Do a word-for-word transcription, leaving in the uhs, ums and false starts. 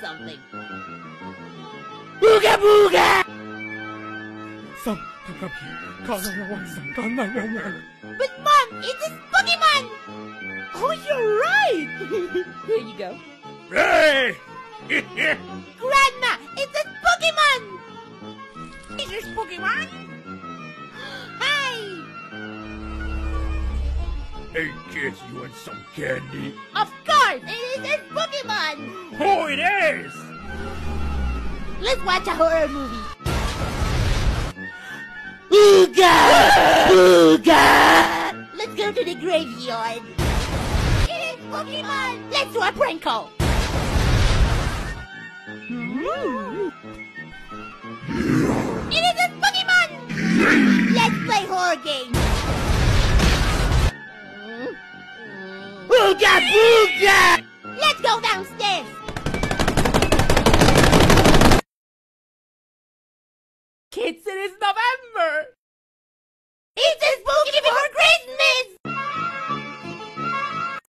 something. Booga booga! Some Kagami some Kagami. But Mom, it's a Pokemon! Oh, you're right! Here you go. Hey! Grandma, it's a Pokemon! Is this Pokemon? Hi! Hey kids, you want some candy? Of course, it is a Pokemon! Oh, it is! Let's watch a horror movie. Ooga! Ooga! Let's go to the graveyard. It is Pokemon! Let's do a prank call. Hmm. It is a Pokemon! Let's play horror game. Ooga booga! Let's go downstairs.